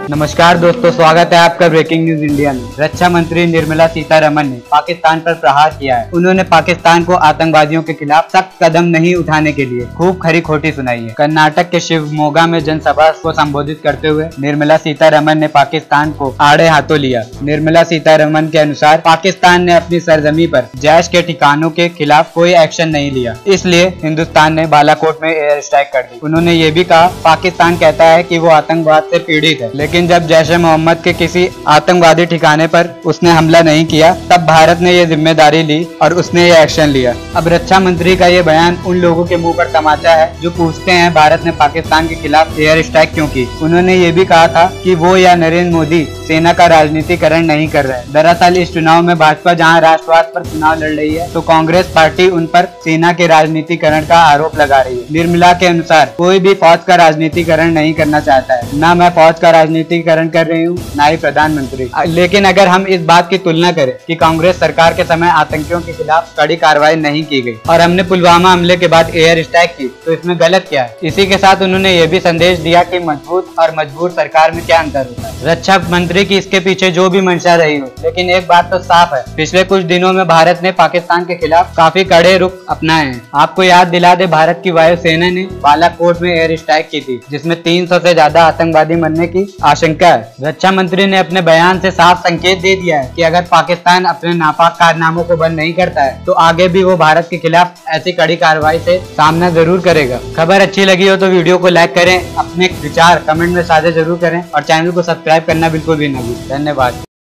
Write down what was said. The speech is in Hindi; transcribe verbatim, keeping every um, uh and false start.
नमस्कार दोस्तों, स्वागत है आपका ब्रेकिंग न्यूज इंडिया में। रक्षा मंत्री निर्मला सीतारमन ने पाकिस्तान पर प्रहार किया है। उन्होंने पाकिस्तान को आतंकवादियों के खिलाफ सख्त कदम नहीं उठाने के लिए खूब खरी खोटी सुनाई है। कर्नाटक के शिवमोगा में जनसभा को संबोधित करते हुए निर्मला सीतारमन ने पाकिस्तान को आड़े हाथों लिया। निर्मला सीतारमन के अनुसार पाकिस्तान ने अपनी सरजमी पर जैश के ठिकानों के खिलाफ कोई एक्शन नहीं लिया, इसलिए हिंदुस्तान ने बालाकोट में एयर स्ट्राइक कर दी। उन्होंने ये भी कहा, पाकिस्तान कहता है कि वो आतंकवाद से पीड़ित है, लेकिन जब जैश-ए-मोहम्मद के किसी आतंकवादी ठिकाने पर उसने हमला नहीं किया, तब भारत ने ये जिम्मेदारी ली और उसने ये एक्शन लिया। अब रक्षा मंत्री का ये बयान उन लोगों के मुंह पर तमाचा है जो पूछते हैं भारत ने पाकिस्तान के खिलाफ एयर स्ट्राइक क्यों की। उन्होंने ये भी कहा था कि वो या नरेंद्र मोदी सेना का राजनीतिकरण नहीं कर रहे। दरअसल इस चुनाव में भाजपा जहां राष्ट्रवाद पर चुनाव लड़ रही है, तो कांग्रेस पार्टी उन पर सेना के राजनीतिकरण का आरोप लगा रही है। निर्मला के अनुसार कोई भी फौज का राजनीतिकरण नहीं करना चाहता है। न मैं फौज का राजनीतिकरण कर रही हूँ, न ही प्रधानमंत्री। लेकिन अगर हम इस बात की तुलना करें कि कांग्रेस सरकार के समय आतंकियों के खिलाफ कड़ी कार्रवाई नहीं की गई और हमने पुलवामा हमले के बाद एयर स्ट्राइक की, तो इसमें गलत क्या है। इसी के साथ उन्होंने ये भी संदेश दिया कि मजबूत और मजबूर सरकार में क्या अंतर होता है। रक्षा मंत्री की इसके पीछे जो भी मंशा रही हो, लेकिन एक बात तो साफ है, पिछले कुछ दिनों में भारत ने पाकिस्तान के खिलाफ काफी कड़े रुख अपनाए हैं। आपको याद दिला दे, भारत की वायुसेना ने बालाकोट में एयर स्ट्राइक की थी, जिसमें तीन सौ से ज्यादा आतंकवादी मरने की आशंका है। रक्षा मंत्री ने अपने बयान से साफ संकेत दे दिया है कि अगर पाकिस्तान अपने नापाक कारनामों को बंद नहीं करता है, तो आगे भी वो भारत के खिलाफ ऐसी कड़ी कार्रवाई से सामना जरूर करेगा। खबर अच्छी लगी हो तो वीडियो को लाइक करें, अपने विचार कमेंट में साझा जरूर करें और चैनल को सब्सक्राइब करना बिल्कुल भी ना भूलें। धन्यवाद।